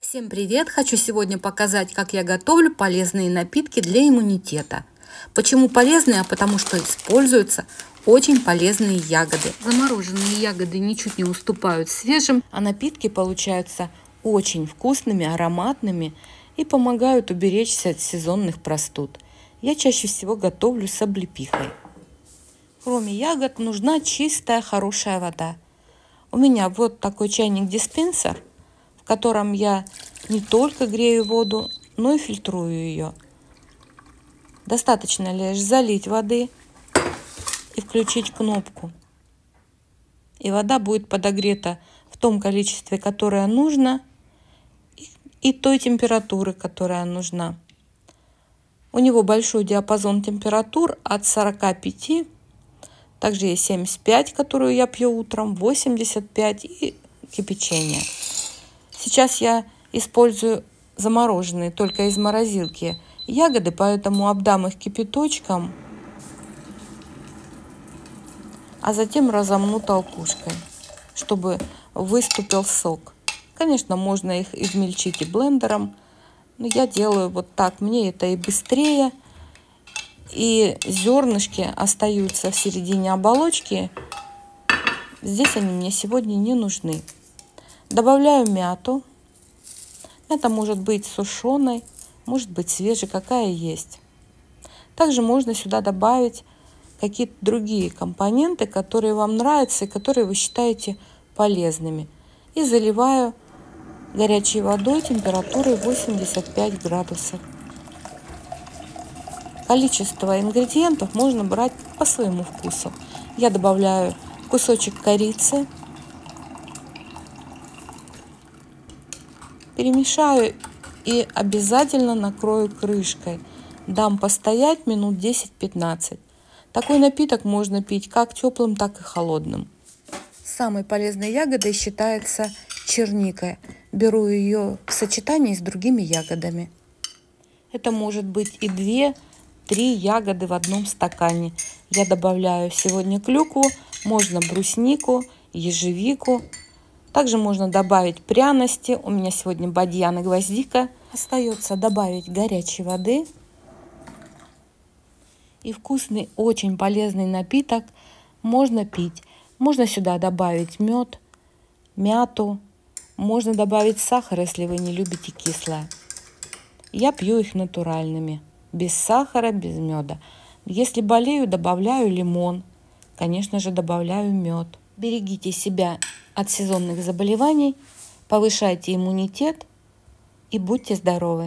Всем привет! Хочу сегодня показать, как я готовлю полезные напитки для иммунитета. Почему полезные? Потому что используются очень полезные ягоды. Замороженные ягоды ничуть не уступают свежим, а напитки получаются очень вкусными, ароматными и помогают уберечься от сезонных простуд. Я чаще всего готовлю с облепихой. Кроме ягод нужна чистая, хорошая вода. У меня вот такой чайник-диспенсер, в котором я не только грею воду, но и фильтрую ее. Достаточно лишь залить воды и включить кнопку. И вода будет подогрета в том количестве, которое нужно, и той температуры, которая нужна. У него большой диапазон температур от 45, также есть 75, которую я пью утром, 85 и кипячение. Сейчас я использую замороженные только из морозилки ягоды, поэтому обдам их кипяточком, а затем разомну толкушкой, чтобы выступил сок. Конечно, можно их измельчить и блендером, но я делаю вот так. Мне это и быстрее, и зернышки остаются в середине оболочки. Здесь они мне сегодня не нужны. Добавляю мяту. Мята может быть сушеной, может быть свежей, какая есть. Также можно сюда добавить какие-то другие компоненты, которые вам нравятся и которые вы считаете полезными. И заливаю горячей водой температурой 85 градусов. Количество ингредиентов можно брать по своему вкусу. Я добавляю кусочек корицы. Перемешаю и обязательно накрою крышкой. Дам постоять минут 10-15. Такой напиток можно пить как теплым, так и холодным. Самой полезной ягодой считается черника. Беру ее в сочетании с другими ягодами. Это может быть и 2-3 ягоды в одном стакане. Я добавляю сегодня клюкву, можно бруснику, ежевику. Также можно добавить пряности. У меня сегодня бадьян и гвоздика. Остается добавить горячей воды. И вкусный, очень полезный напиток можно пить. Можно сюда добавить мед, мяту. Можно добавить сахар, если вы не любите кислое. Я пью их натуральными. Без сахара, без меда. Если болею, добавляю лимон. Конечно же, добавляю мед. Берегите себя от сезонных заболеваний, повышайте иммунитет и будьте здоровы.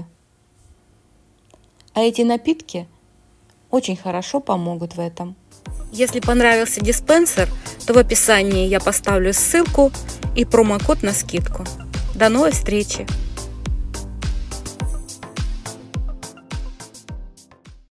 А эти напитки очень хорошо помогут в этом. Если понравился диспенсер, то в описании я поставлю ссылку и промокод на скидку. До новой встречи!